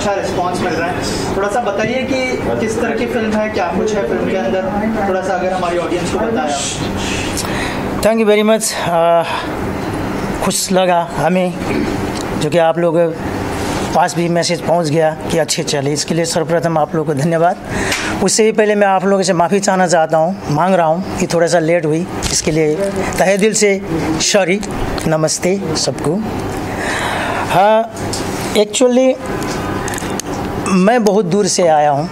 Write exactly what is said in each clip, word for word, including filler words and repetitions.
अच्छा रिस्पांस मिल रहा है। थोड़ा सा बताइए कि किस तरह की फिल्म है, क्या कुछ है फिल्म के अंदर, थोड़ा सा अगर हमारी ऑडियंस को बताया। Thank you very much. खुश लगा हमें जो कि आप लोग पास भी मैसेज पहुंच गया कि अच्छे चले, इसके लिए सर्वप्रथम आप लोगों को धन्यवाद। उससे ही पहले मैं आप लोगों से माफ़ी चाहना चाहता हूं, मांग रहा हूं कि थोड़ा सा लेट हुई, इसके लिए तहे दिल से सॉरी। नमस्ते सबको। हाँ, एक्चुअली मैं बहुत दूर से आया हूं,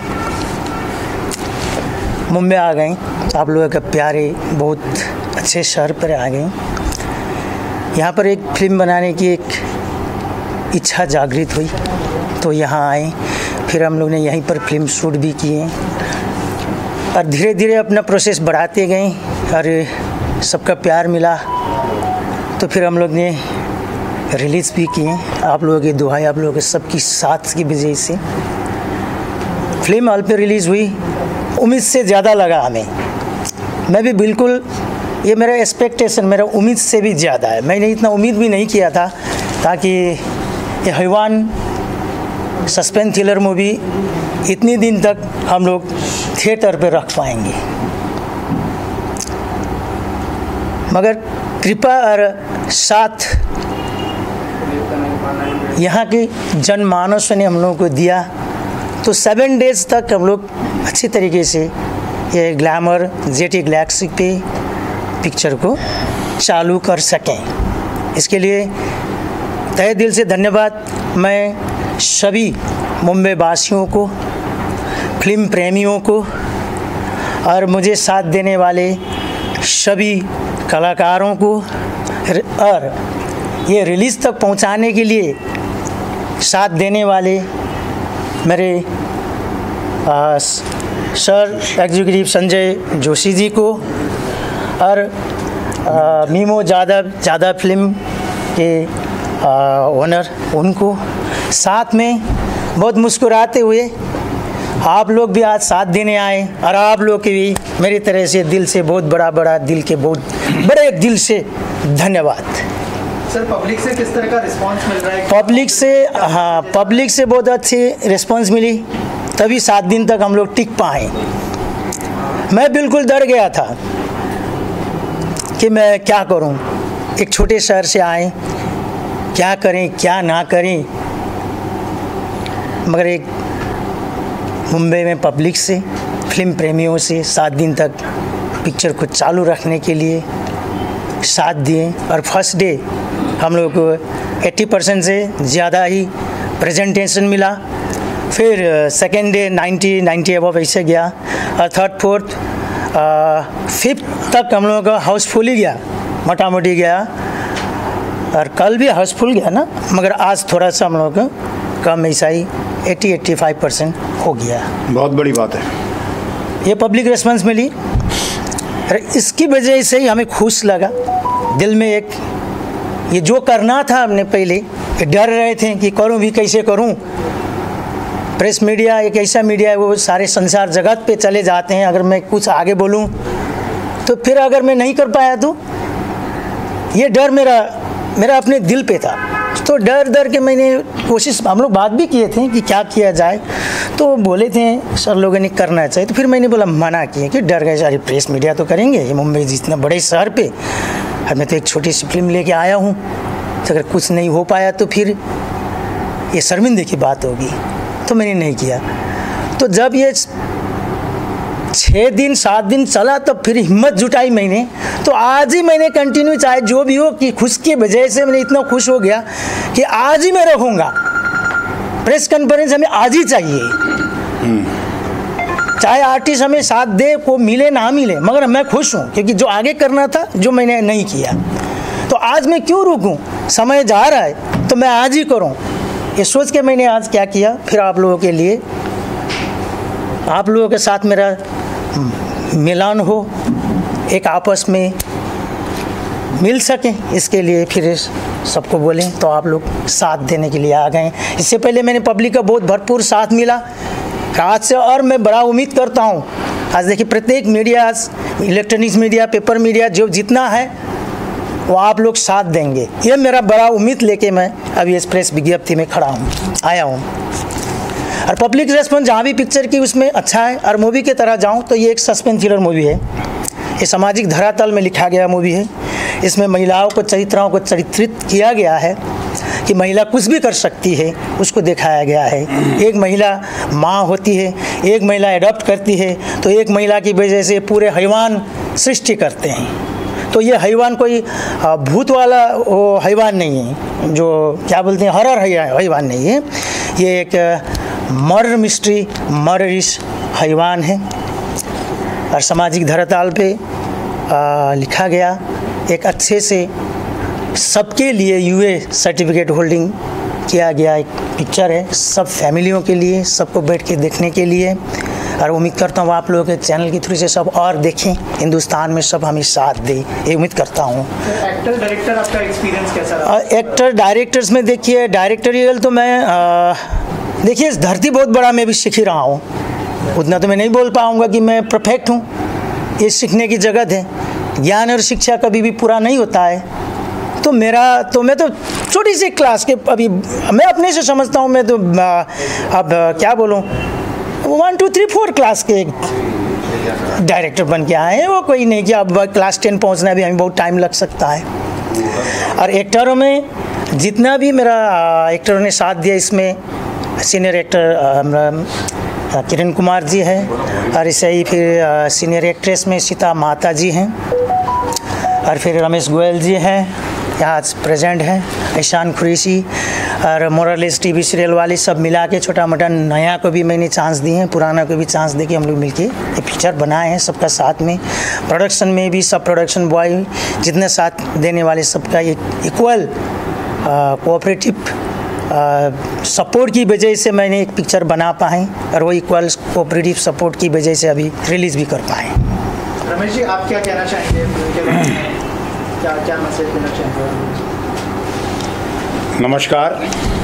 मुंबई आ गई, आप लोगों के प्यारे बहुत अच्छे शहर पर आ गई। यहाँ पर एक फिल्म बनाने की एक इच्छा जागृत हुई तो यहाँ आए, फिर हम लोग ने यहीं पर फिल्म शूट भी किए और धीरे धीरे अपना प्रोसेस बढ़ाते गए और सबका प्यार मिला तो फिर हम लोग ने रिलीज़ भी किए। आप लोगों की दुआएं, आप लोगों के सबकी साथ की वजह से फिल्म हॉल पे रिलीज़ हुई। उम्मीद से ज़्यादा लगा हमें, मैं भी बिल्कुल, ये मेरा एक्सपेक्टेशन मेरा उम्मीद से भी ज़्यादा है। मैंने इतना उम्मीद भी नहीं किया था ताकि ये हैवान सस्पेंस थ्रिलर मूवी इतनी दिन तक हम लोग थिएटर पे रख पाएंगे, मगर कृपा और साथ यहाँ की जनमानस ने हम लोगों को दिया तो सेवन डेज तक हम लोग अच्छी तरीके से ये ग्लैमर जेटी गैलेक्सी पे पिक्चर को चालू कर सकें। इसके लिए तहे दिल से धन्यवाद मैं सभी मुंबई वासियों को, फिल्म प्रेमियों को और मुझे साथ देने वाले सभी कलाकारों को और ये रिलीज़ तक पहुंचाने के लिए साथ देने वाले मेरे आ, सर एग्जीक्यूटिव संजय जोशी जी को और आ, मीमो यादव यादव फिल्म के ओनर उनको, साथ में बहुत मुस्कुराते हुए आप लोग भी आज साथ देने आए और आप लोग के भी मेरी तरह से दिल से बहुत बड़ा बड़ा दिल के बहुत बड़े दिल से धन्यवाद। सर, पब्लिक से किस तरह का रिस्पांस मिल रहा है? पब्लिक से, हाँ, पब्लिक से बहुत अच्छी रिस्पांस मिली, तभी सात दिन तक हम लोग टिक पाए। मैं बिल्कुल डर गया था कि मैं क्या करूं, एक छोटे शहर से आए, क्या करें क्या ना करें, मगर एक मुंबई में पब्लिक से, फिल्म प्रेमियों से सात दिन तक पिक्चर को चालू रखने के लिए साथ दिए और फर्स्ट डे हम लोग को अस्सी परसेंट से ज़्यादा ही प्रेजेंटेशन मिला, फिर सेकेंड डे नब्बे नब्बे अबव ऐसे गया और थर्ड फोर्थ फिफ्थ तक हम लोगों का हाउसफुल ही गया, मोटा मोटी गया और कल भी हाउसफुल गया ना, मगर आज थोड़ा सा हम लोग कम ऐसा ही अस्सी पचासी परसेंट हो गया। बहुत बड़ी बात है ये पब्लिक रिस्पांस मिली और इसकी वजह से ही हमें खुश लगा। दिल में एक ये जो करना था हमने पहले डर रहे थे कि करूं भी कैसे करूं। प्रेस मीडिया एक ऐसा मीडिया है वो सारे संसार जगत पे चले जाते हैं, अगर मैं कुछ आगे बोलूं तो फिर अगर मैं नहीं कर पाया तो ये डर मेरा मेरा अपने दिल पे था। तो डर डर के मैंने कोशिश, हम लोग बात भी किए थे कि क्या किया जाए, तो बोले थे सर लोगों ने करना चाहिए, तो फिर मैंने बोला मना किया कि डर गए सारी प्रेस मीडिया तो करेंगे, ये मुंबई जितना बड़े शहर पे और मैं तो एक छोटी सी फिल्म लेके आया हूँ, तो अगर कुछ नहीं हो पाया तो फिर ये शर्मिंदगी की बात होगी, तो मैंने नहीं किया। तो जब ये छः दिन सात दिन चला तब फिर हिम्मत जुटाई मैंने, तो आज ही मैंने कंटिन्यू, चाहे जो भी हो, कि खुश की वजह से मैंने इतना खुश हो गया कि आज ही मैं रखूँगा प्रेस कॉन्फ्रेंस, हमें आज ही चाहिए, चाहे आर्टिस्ट हमें साथ दे, को मिले ना मिले, मगर मैं खुश हूँ क्योंकि जो आगे करना था जो मैंने नहीं किया, तो आज मैं क्यों रुकूँ, समय जा रहा है तो मैं आज ही करूँ। ये सोच के मैंने आज क्या किया, फिर आप लोगों के लिए, आप लोगों के साथ मेरा मिलन हो, एक आपस में मिल सके, इसके लिए फिर सबको बोलें तो आप लोग साथ देने के लिए आ गए। इससे पहले मैंने पब्लिक का बहुत भरपूर साथ मिला, आज से और मैं बड़ा उम्मीद करता हूँ। आज देखिए प्रत्येक media, electronics media, paper media, जो जितना है वो आप लोग साथ देंगे, ये मेरा बड़ा उम्मीद लेके मैं अभी इस प्रेस विज्ञप्ति में खड़ा हूँ, आया हूँ। और पब्लिक रेस्पॉन्स जहाँ भी पिक्चर की उसमें अच्छा है। और मूवी की तरह जाऊँ तो ये एक सस्पेंस थ्रिलर मूवी है, ये सामाजिक धरातल में लिखा गया मूवी है। इसमें महिलाओं को चरित्रों को चित्रित किया गया है कि महिला कुछ भी कर सकती है, उसको दिखाया गया है। एक महिला माँ होती है, एक महिला एडॉप्ट करती है, तो एक महिला की वजह से पूरे हैवान सृष्टि करते हैं। तो ये हैवान कोई भूत वाला वो हैवान नहीं है, जो क्या बोलते हैं हॉरर हैवान नहीं है, ये एक मर्डर मिस्ट्री मर्डरिश हैवान है। और सामाजिक धरातल पे आ, लिखा गया एक अच्छे से सबके लिए यूए सर्टिफिकेट होल्डिंग किया गया एक पिक्चर है, सब फैमिलियों के लिए, सबको बैठ के देखने के लिए। और उम्मीद करता हूँ आप लोगों के चैनल के थ्रू से सब और देखें, हिंदुस्तान में सब हमें साथ दे, ये उम्मीद करता हूँ। एक्टर डायरेक्टर आपका एक्सपीरियंस कैसा रहा? एक्टर डायरेक्टर्स में देखिए, डायरेक्टरियल तो मैं देखिए इस धरती बहुत बड़ा मैं भी सीख ही रहा हूँ, उतना तो मैं नहीं बोल पाऊँगा कि मैं परफेक्ट हूँ। ये सीखने की जगह है, ज्ञान और शिक्षा कभी भी पूरा नहीं होता है। तो मेरा तो मैं तो छोटी सी क्लास के अभी मैं अपने से समझता हूँ, मैं तो अब क्या बोलूँ one two three four class के डायरेक्टर बन के आए हैं। वो कोई नहीं कि अब क्लास टेन पहुँचना भी हमें बहुत टाइम लग सकता है। और एक्टरों में जितना भी मेरा एक्टरों ने साथ दिया, इसमें सीनियर एक्टर किरण कुमार जी हैं, और ऐसे ही फिर सीनियर एक्ट्रेस में सीता माता जी हैं, और फिर रमेश गोयल जी हैं यहाँ आज प्रेजेंट हैं, ईशान कुरैशी, और मोरलेस टीवी सीरियल वाले सब मिला के छोटा मोटा नया को भी मैंने चांस दिए हैं, पुराना को भी चांस दे के हम लोग मिलके ये पिक्चर बनाए हैं सबका साथ में। प्रोडक्शन में भी सब प्रोडक्शन बॉय जितने साथ देने वाले सबका एक इक्वल कोऑपरेटिव सपोर्ट की वजह से मैंने एक पिक्चर बना पाए, और वो इक्वल कोऑपरेटिव सपोर्ट की वजह से अभी रिलीज़ भी कर पाए। रमेश जी, आप क्या कहना चाहेंगे फिल्म के बारे में? क्या क्या मैसेज देना चाहेंगे? नमस्कार।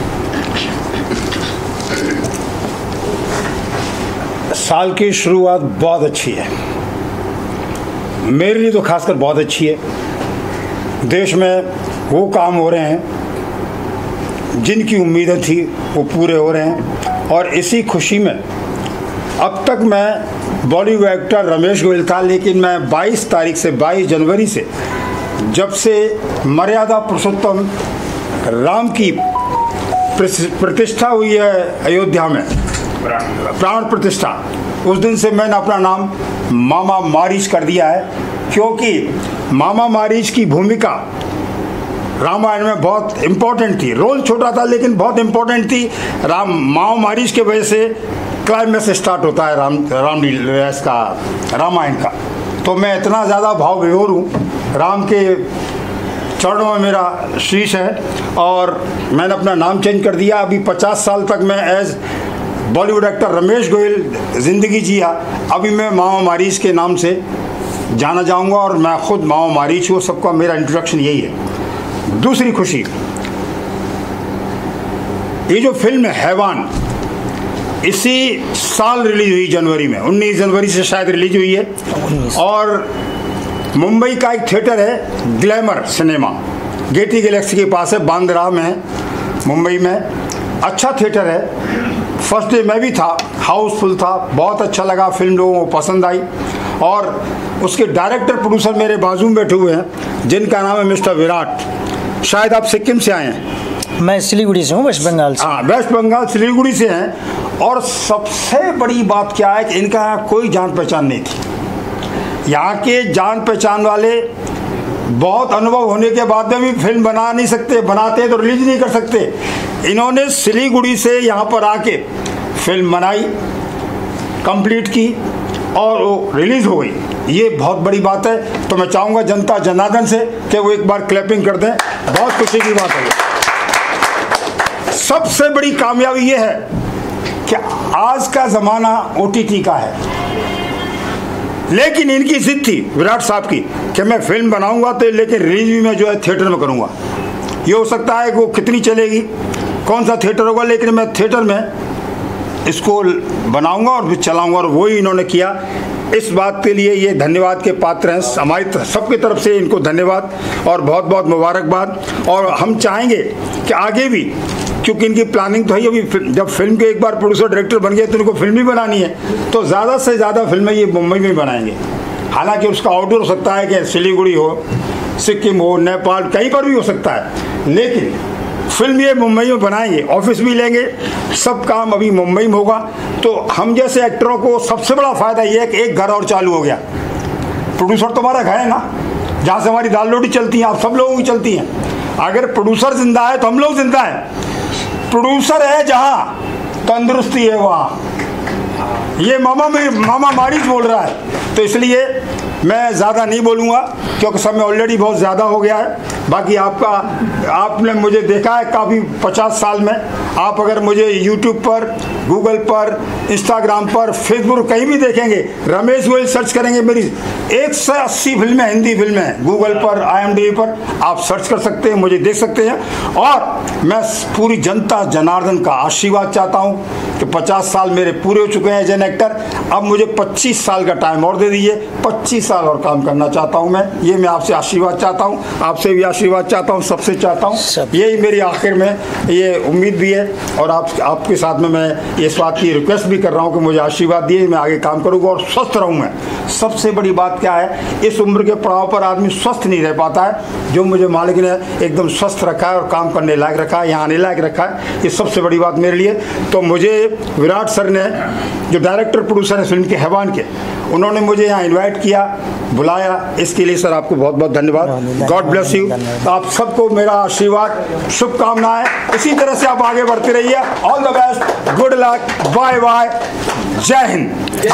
साल की शुरुआत बहुत अच्छी है, मेरे लिए तो खासकर बहुत अच्छी है। देश में वो काम हो रहे हैं जिनकी उम्मीदें थी वो पूरे हो रहे हैं, और इसी खुशी में अब तक मैं बॉलीवुड एक्टर रमेश गोयल था, लेकिन मैं बाईस तारीख से बाईस जनवरी से जब से मर्यादा पुरुषोत्तम राम की प्रतिष्ठा हुई है अयोध्या में, प्राण प्रतिष्ठा, उस दिन से मैंने अपना नाम मामा मारीच कर दिया है, क्योंकि मामा मारीच की भूमिका रामायण में बहुत इम्पोर्टेंट थी। रोल छोटा था लेकिन बहुत इम्पोर्टेंट थी। राम मामा मारीच के वजह से क्लाइमैक्स स्टार्ट होता है राम रामलीला का, रामायण का। तो मैं इतना ज़्यादा भाव विभोर हूँ, राम के चरणों में मेरा शीश है, और मैंने अपना नाम चेंज कर दिया। अभी पचास साल तक मैं as Bollywood actor Ramesh Goyal ज़िंदगी जिया, अभी मैं मामा मारीच के नाम से जाना जाऊंगा, और मैं खुद मामा मारीच हूँ। सबका मेरा इंट्रोडक्शन यही है। दूसरी खुशी, ये जो फिल्म है हैवान, इसी साल रिलीज हुई जनवरी में, उन्नीस जनवरी से शायद रिलीज हुई है, और मुंबई का एक थिएटर है ग्लैमर सिनेमा, गेटी गैलेक्सी के पास है, बांद्रा में है मुंबई में। अच्छा थिएटर है। फर्स्ट डे मैं भी था, हाउसफुल था, बहुत अच्छा लगा, फिल्म लोगों को पसंद आई। और उसके डायरेक्टर प्रोड्यूसर मेरे बाजू में बैठे हुए हैं, जिनका नाम है मिस्टर विराट। शायद आप सिक्किम से आए हैं? मैं सिलीगुड़ी से हूँ, वेस्ट बंगाल से। हाँ, वेस्ट बंगाल सिलीगुड़ी से हैं। और सबसे बड़ी बात क्या है कि इनका कोई जान पहचान नहीं थी। यहाँ के जान पहचान वाले बहुत अनुभव होने के बाद में भी फिल्म बना नहीं सकते, बनाते तो रिलीज नहीं कर सकते। इन्होंने सिलीगुड़ी से यहाँ पर आके फिल्म बनाई, कंप्लीट की, और वो रिलीज हो गई। ये बहुत बड़ी बात है। तो मैं चाहूँगा जनता जनार्दन से कि वो एक बार क्लैपिंग कर दें, बहुत खुशी की बात है। सबसे बड़ी कामयाबी ये है कि आज का ज़माना ओ टी टी का है, लेकिन इनकी जिद थी विराट साहब की कि मैं फिल्म बनाऊंगा तो लेकिन रिलीज भी मैं जो है थिएटर में करूंगा। ये हो सकता है कि वो कितनी चलेगी, कौन सा थिएटर होगा, लेकिन मैं थिएटर में इसको बनाऊंगा और फिर चलाऊंगा, और वही इन्होंने किया। इस बात के लिए ये धन्यवाद के पात्र हैं। हमारी सबकी तरफ से इनको धन्यवाद और बहुत बहुत मुबारकबाद। और हम चाहेंगे कि आगे भी, क्योंकि इनकी प्लानिंग तो है अभी, जब फिल्म के एक बार प्रोड्यूसर डायरेक्टर बन गए तो इनको फिल्म ही बनानी है, तो ज़्यादा से ज़्यादा फिल्में ये मुंबई में बनाएंगे। हालांकि उसका ऑर्डर हो सकता है कि सिलीगुड़ी हो, सिक्किम हो, नेपाल, कहीं पर भी हो सकता है, लेकिन फिल्म ये मुंबई में बनाएंगे, ऑफिस भी लेंगे, सब काम अभी मुंबई में होगा। तो हम जैसे एक्टरों को सबसे बड़ा फ़ायदा ये है कि एक घर और चालू हो गया। प्रोड्यूसर तो हमारा घर है ना, जहाँ से हमारी दाल रोटी चलती है, आप सब लोगों की चलती हैं। अगर प्रोड्यूसर जिंदा है तो हम लोग जिंदा हैं। प्रोड्यूसर है जहाँ तंदुरुस्ती है वहाँ। ये मामा में मामा मारिज बोल रहा है, तो इसलिए मैं ज़्यादा नहीं बोलूँगा क्योंकि समय ऑलरेडी बहुत ज़्यादा हो गया है। बाकी आपका आपने मुझे देखा है काफ़ी पचास साल में। आप अगर मुझे यूट्यूब पर, गूगल पर, इंस्टाग्राम पर, फेसबुक कहीं भी देखेंगे, रमेश गोयल सर्च करेंगे, मेरी एक सौ अस्सी फिल्में, हिंदी फिल्में गूगल पर, आई एम डी बी पर आप सर्च कर सकते हैं, मुझे देख सकते हैं। और मैं पूरी जनता जनार्दन का आशीर्वाद चाहता हूँ कि पचास साल मेरे पूरे हो चुके हैं एज एन एक्टर। अब मुझे पच्चीस साल का टाइम और दे दीजिए, पच्चीस साल और काम करना चाहता हूँ मैं। ये मैं आपसे आशीर्वाद चाहता हूँ, आपसे भी आशीर्वाद चाहता हूँ, सबसे चाहता हूँ। यही मेरी आखिर में ये उम्मीद भी है और आप आपके साथ में मैं इस बात की रिक्वेस्ट भी कर रहा हूँ कि मुझे आशीर्वाद दिए, मैं आगे काम करूँगा और स्वस्थ रहूँगा। सबसे बड़ी बात क्या है, इस उम्र के पड़ाव पर आदमी स्वस्थ नहीं रह पाता है। जो मुझे मालिक ने एकदम स्वस्थ रखा है और काम करने लायक रखा है, यहाँ आने लायक रखा है, ये सबसे बड़ी बात मेरे लिए। तो मुझे विराट सर ने, जो डायरेक्टर प्रोड्यूसर है फिल्म के हैवान के, उन्होंने मुझे यहाँ इन्वाइट किया, बुलाया, इसके लिए सर आपको बहुत बहुत धन्यवाद। God bless you. आप सबको मेरा आशीर्वाद, शुभकामनाएं। इसी तरह से आप आगे बढ़ते रहिए। All the best, good luck, bye bye, जय हिंद।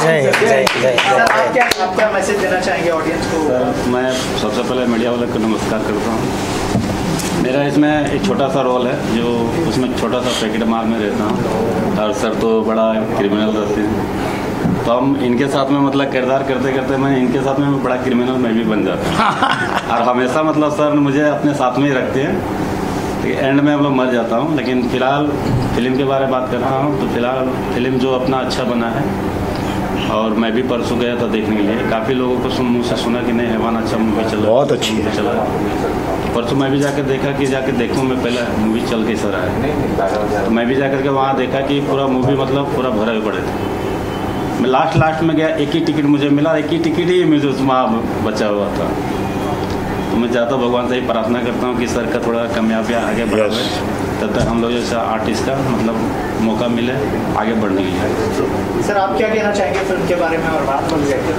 आप क्या आप क्या मैसेज देना चाहेंगे ऑडियंस को? सर मैं सबसे पहले मीडिया वाले को नमस्कार करता हूँ। मेरा इसमें एक छोटा सा रोल है, जो उसमें छोटा सा पैकेट मार में रहता हूँ और सर तो बड़ा क्रिमिनल रहते हैं, तो हम इनके साथ में मतलब किरदार करते करते मैं इनके साथ में बड़ा क्रिमिनल मैं भी बन जाता हूँ। और हमेशा मतलब सर मुझे अपने साथ में ही रखते हैं, एंड में हम लोग मर जाता हूँ। लेकिन फ़िलहाल फिल्म के बारे में बात कर रहा हूँ, तो फिलहाल फिल्म जो अपना अच्छा बना है, और मैं भी परसों गया था देखने के लिए। काफ़ी लोगों को सुन मुँह से सुना कि नहीं हैवान अच्छा मूवी चला, बहुत अच्छी है, चला। परसों मैं भी जाकर देखा कि जाकर देखूँ मैं पहले मूवी चल कैसा रहा है, तो मैं भी जाकर के वहाँ देखा कि पूरा मूवी मतलब पूरा भरे हुए पड़े थे। मैं लास्ट लास्ट में गया, एक ही टिकट मुझे मिला, एक ही टिकट ही मुझे उसमें बचा हुआ था। तो मैं चाहता हूँ, भगवान से ही प्रार्थना करता हूँ कि सर का थोड़ा कामयाबी आगे बढ़े, तब तक हम लोग जैसा आर्टिस्ट का मतलब मौका मिले आगे बढ़ने के लिए। सर आप क्या कहना चाहेंगे फिल्म के बारे में और बात बोल रहे?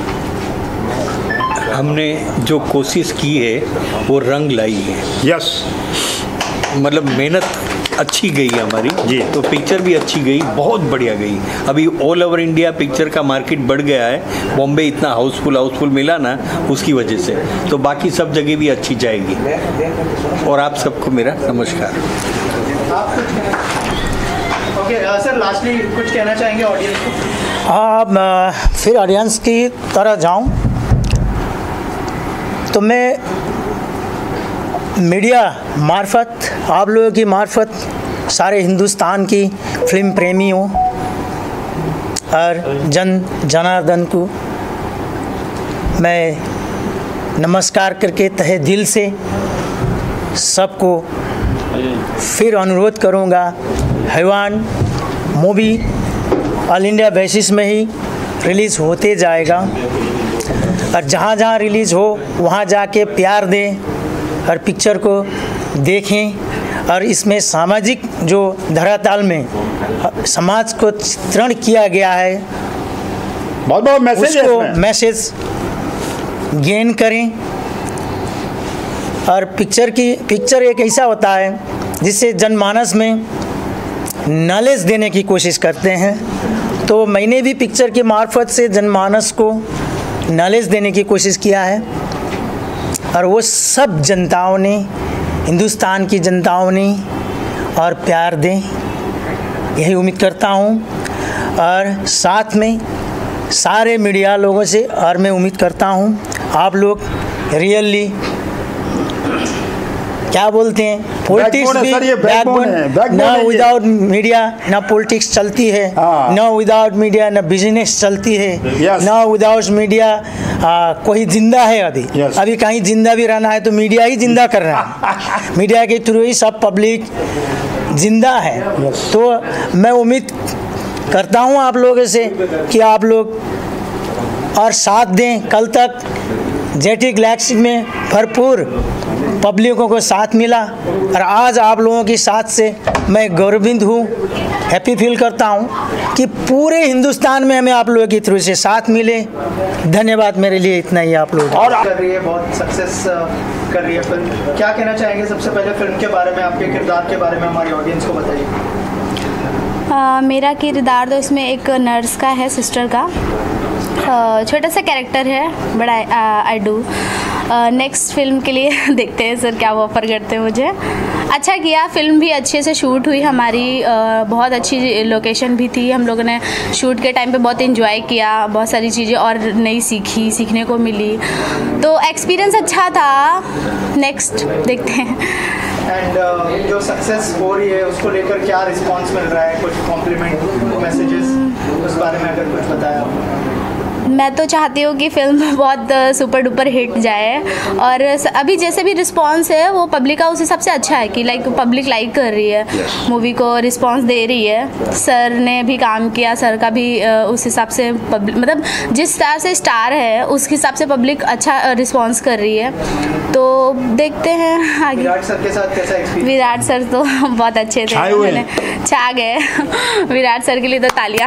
हमने जो कोशिश की है वो रंग लाई है। यस, मतलब मेहनत अच्छी गई हमारी जी, तो पिक्चर भी अच्छी गई, बहुत बढ़िया गई। अभी ऑल ओवर इंडिया पिक्चर का मार्केट बढ़ गया है, बॉम्बे इतना हाउसफुल हाउसफुल मिला ना उसकी वजह से, तो बाकी सब जगह भी अच्छी जाएगी। और आप सबको मेरा नमस्कार। आप कुछ ओके सर लास्टली कुछ कहना चाहेंगे ऑडियंस को? हाँ, मैं फिर ऑडियंस की तरह जाऊं तो मैं मीडिया मार्फत, आप लोगों की मार्फत, सारे हिंदुस्तान की फिल्म प्रेमियों और जन जनार्दन को मैं नमस्कार करके तहे दिल से सबको फिर अनुरोध करूंगा, हैवान मूवी ऑल इंडिया बेसिस में ही रिलीज़ होते जाएगा और जहाँ जहाँ रिलीज़ हो वहाँ जाके प्यार दें और पिक्चर को देखें। और इसमें सामाजिक जो धरातल में समाज को चित्रण किया गया है, बहुत बहुत मैसेज है उसको इसमें। मैसेज गेन करें। और पिक्चर की पिक्चर एक ऐसा होता है जिससे जनमानस में नॉलेज देने की कोशिश करते हैं, तो मैंने भी पिक्चर के मार्फत से जनमानस को नॉलेज देने की कोशिश किया है और वो सब जनताओं ने, हिंदुस्तान की जनताओं ने और प्यार दें, यही उम्मीद करता हूँ। और साथ में सारे मीडिया लोगों से और मैं उम्मीद करता हूँ आप लोग रियली क्या बोलते हैं, पॉलिटिक्स भी बैकबोन, ना विदाउट मीडिया ना पॉलिटिक्स चलती है, ना विदाउट मीडिया ना बिजनेस चलती है, ना विदाउट मीडिया कोई जिंदा है। अभी yes. अभी कहीं जिंदा भी रहना है तो मीडिया ही जिंदा कर रहा है। मीडिया के थ्रू ही सब पब्लिक जिंदा है। तो मैं उम्मीद करता हूँ आप लोगों से कि आप लोग और साथ दें। कल तक जेटी गैलेक्सी में भरपूर पब्लिकों को साथ मिला और आज आप लोगों की साथ से मैं गौरविंद हूँ, हैप्पी फील करता हूँ कि पूरे हिंदुस्तान में हमें आप लोगों के थ्रू से साथ मिले। धन्यवाद, मेरे लिए इतना ही आप लोग। और कर रही है, बहुत सक्सेस कर रही है फिल्म। क्या कहना चाहेंगे सबसे पहले फिल्म के बारे में, आपके किरदार के बारे में हमारी ऑडियंस को बताइए। uh, मेरा किरदार तो इसमें एक नर्स का है, सिस्टर का। uh, छोटा सा कैरेक्टर है, बड़ा आई डू। नेक्स्ट फिल्म के लिए देखते हैं सर क्या वो ऑफर करते हैं मुझे। अच्छा किया, फिल्म भी अच्छे से शूट हुई हमारी, uh, बहुत अच्छी लोकेशन भी थी। हम लोगों ने शूट के टाइम पे बहुत एंजॉय किया, बहुत सारी चीज़ें और नई सीखी, सीखने को मिली, तो एक्सपीरियंस अच्छा था। नेक्स्ट देखते हैं। एंड uh, जो सक्सेस हो रही है उसको लेकर क्या रिस्पांस मिल रहा है, कुछ कॉम्प्लीमेंट मैसेजेस, उस बारे में अगर कुछ बताया। मैं तो चाहती हूँ कि फिल्म बहुत सुपर डुपर हिट जाए, और अभी जैसे भी रिस्पांस है वो पब्लिक का उस हिसाब से अच्छा है कि लाइक पब्लिक लाइक कर रही है, मूवी को रिस्पांस दे रही है। सर ने भी काम किया, सर का भी उस हिसाब से पब्लिक, मतलब जिस स्टार से स्टार है उस हिसाब से पब्लिक अच्छा रिस्पांस कर रही है। तो देखते हैं आगे। विराट सर के साथ कैसा एक्सपीरियंस? विराट सर तो बहुत अच्छे थे, मैंने छा गए। विराट सर के लिए तो तालियां।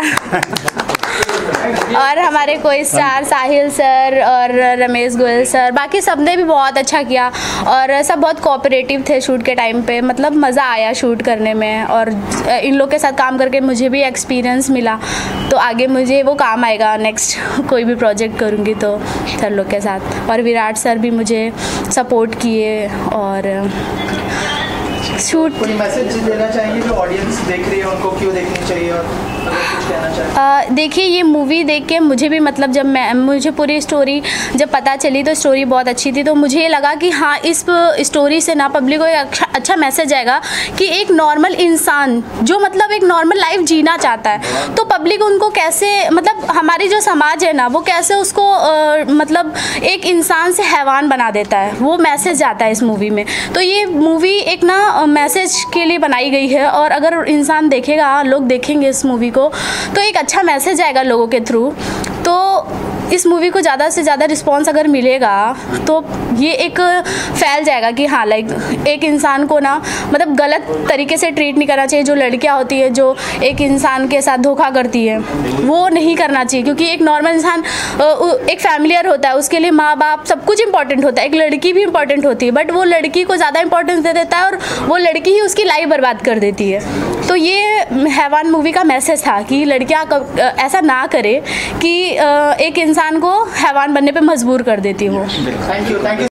और हमारे कोई स्टार साहिल सर और रमेश गोयल सर, बाकी सब ने भी बहुत अच्छा किया और सब बहुत कोऑपरेटिव थे शूट के टाइम पे। मतलब मज़ा आया शूट करने में, और इन लोग के साथ काम करके मुझे भी एक्सपीरियंस मिला, तो आगे मुझे वो काम आएगा। नेक्स्ट कोई भी प्रोजेक्ट करूँगी तो सर लोग के साथ। और विराट सर भी मुझे सपोर्ट किए और शूट। कोई मैसेज देना चाहिए जो ऑडियंस देख रही है, उनको क्यों देखनी चाहिए, और अगर कुछ कहना चाहिए? देखिए, ये मूवी देख के मुझे भी, मतलब जब मैं मुझे पूरी स्टोरी जब पता चली तो स्टोरी बहुत अच्छी थी, तो मुझे ये लगा कि हाँ, इस स्टोरी से ना पब्लिक को एक अच्छा अच्छा मैसेज आएगा कि एक नॉर्मल इंसान जो मतलब एक नॉर्मल लाइफ जीना चाहता है, तो पब्लिक उनको कैसे, मतलब हमारी जो समाज है ना वो कैसे उसको आ, मतलब एक इंसान से हैवान बना देता है, वो मैसेज आता है इस मूवी में। तो ये मूवी एक ना मैसेज के लिए बनाई गई है, और अगर इंसान देखेगा, लोग देखेंगे इस मूवी को, तो एक अच्छा मैसेज आएगा लोगों के थ्रू। तो इस मूवी को ज़्यादा से ज़्यादा रिस्पांस अगर मिलेगा तो ये एक फैल जाएगा कि हाँ, लाइक एक इंसान को ना मतलब गलत तरीके से ट्रीट नहीं करना चाहिए। जो लड़कियां होती है जो एक इंसान के साथ धोखा करती है, वो नहीं करना चाहिए, क्योंकि एक नॉर्मल इंसान एक फैमिलियर होता है, उसके लिए माँ बाप सब कुछ इंपॉर्टेंट होता है, एक लड़की भी इंपॉर्टेंट होती है, बट वो लड़की को ज़्यादा इंपॉर्टेंस दे देता है और वो लड़की ही उसकी लाइफ बर्बाद कर देती है। तो ये हैवान मूवी का मैसेज था कि लड़कियां ऐसा ना करे कि एक इंसान को हैवान बनने पे मजबूर कर देती हो। Thank you, thank you.